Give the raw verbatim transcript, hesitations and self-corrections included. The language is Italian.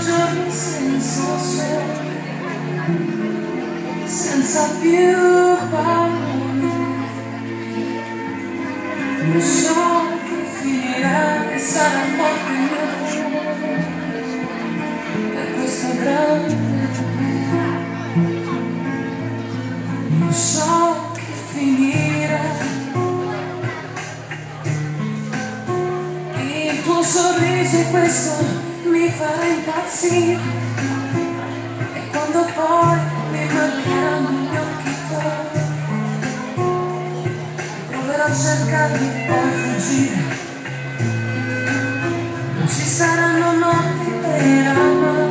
giorni senza sole, senza più parole. Lo so che finirà e sarà forte il mio cuore per questo grande amore. Lo so che finirà. Il tuo sorriso e questo mi farà impazzire, e quando poi mi mancheranno gli occhi tuoi proverò a cercarli e poi fuggire. Non ci saranno notti per amare.